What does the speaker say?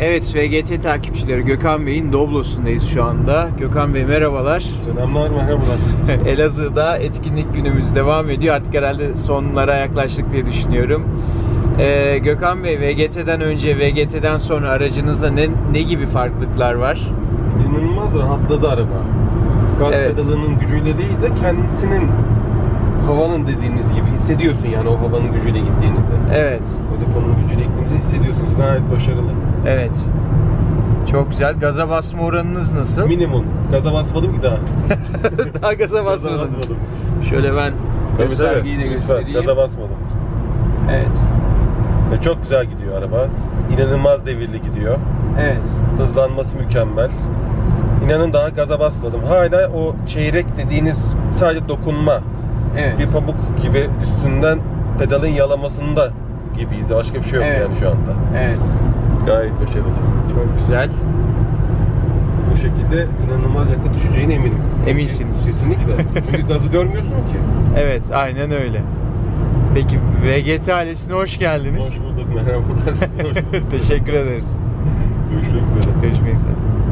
Evet, VGT takipçileri, Gökhan Bey'in Doblo'sundayız şu anda. Gökhan Bey merhabalar. Selamlar, merhabalar. Elazığ'da etkinlik günümüz devam ediyor. Artık herhalde sonlara yaklaştık diye düşünüyorum. Gökhan Bey, VGT'den önce, VGT'den sonra aracınızda ne gibi farklılıklar var? İnanılmaz rahatladı araba. Gaz pedalının gücüyle değil de kendisinin, havanın dediğiniz gibi hissediyorsun yani o havanın gücüyle gittiğinizi. Evet. O deponun gücüyle gittiğinizi hissediyorsunuz. Gayet başarılı. Evet. Çok güzel. Gaza basma oranınız nasıl? Minimum. Gaza basmadım ki daha. Daha gaza basmadınız. Gaza basmadım. Şöyle ben göstergeyi de göstereyim. Gaza basmadım. Evet. Çok güzel gidiyor araba. İnanılmaz devirli gidiyor. Evet. Hızlanması mükemmel. İnanın daha gaza basmadım. Hala o çeyrek dediğiniz sadece dokunma. Evet. Bir pamuk gibi üstünden pedalın yalamasında gibiyiz. Başka bir şey yok yani şu anda. Evet. Gayet başarılı. Çok güzel. Bu şekilde inanılmaz yakıt düşeceğine eminim. Eminsiniz. Kesinlikle. Çünkü gazı görmüyorsun ki. Evet, aynen öyle. Peki VGT ailesine hoş geldiniz. Hoş bulduk, merhabalar. Teşekkür ederiz. Görüşmek üzere. Görüşmek üzere.